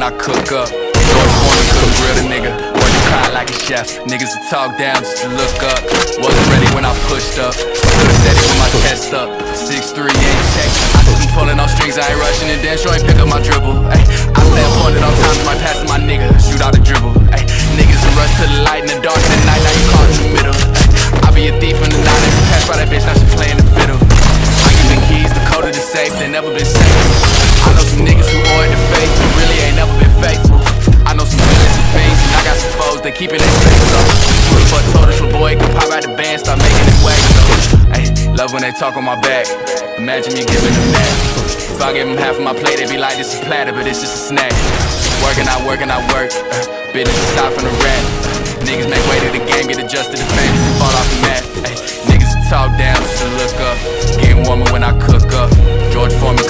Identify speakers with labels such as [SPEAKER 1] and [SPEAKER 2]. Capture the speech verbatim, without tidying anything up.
[SPEAKER 1] I cook up. George Foreman could grill the nigga, work the crowd like a chef. Niggas would talk down just to look up. Wasn't ready when I pushed up, stood steady with my chest up. six three, ain't check. I just been pulling on strings, I ain't rushing and then sure ain't pick up my dribble. Ay, I stay appointed on time, might pass to my nigga, shoot out a dribble. Ay, niggas will rush to the light in the dark in the night, now you caught in the middle. Ay, I be a thief in the night, if you pass by that bitch, now she playing the fiddle. I give the keys, the code of the safe, they never been safe. I know some niggas who owe it to faith, but really ain't never been faithful. I know some villains and fiends, and I got some foes, they keeping their space up. But told us your boy could pop out the band, start making it way. So, ay, love when they talk on my back, imagine me giving them that. If I give them half of my plate, they be like, this is a platter, but it's just a snack. Working, I work, and I work, uh, business aside from the rap. Uh, niggas make way to the game, get adjusted to fame, just fall off the mat. Ay, niggas talk down just to look up, getting warmer when I cook up. George Foreman